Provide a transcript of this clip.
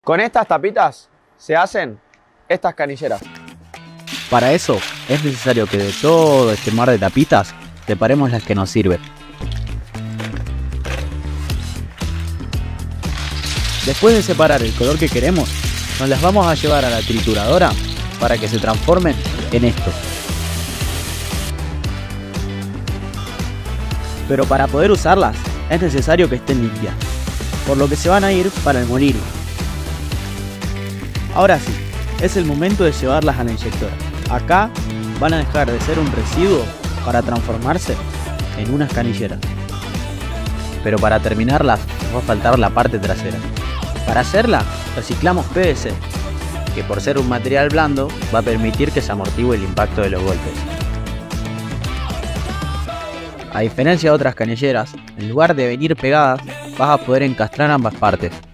Con estas tapitas se hacen estas canilleras. Para eso es necesario que de todo este mar de tapitas separemos las que nos sirven. Después de separar el color que queremos, nos las vamos a llevar a la trituradora para que se transformen en esto. Pero para poder usarlas es necesario que estén limpias, por lo que se van a ir para el molino. Ahora sí, es el momento de llevarlas a la inyectora. Acá van a dejar de ser un residuo para transformarse en unas canilleras. Pero para terminarlas nos va a faltar la parte trasera. Para hacerla reciclamos PVC, que por ser un material blando va a permitir que se amortigue el impacto de los golpes. A diferencia de otras canilleras, en lugar de venir pegadas, vas a poder encastrar ambas partes.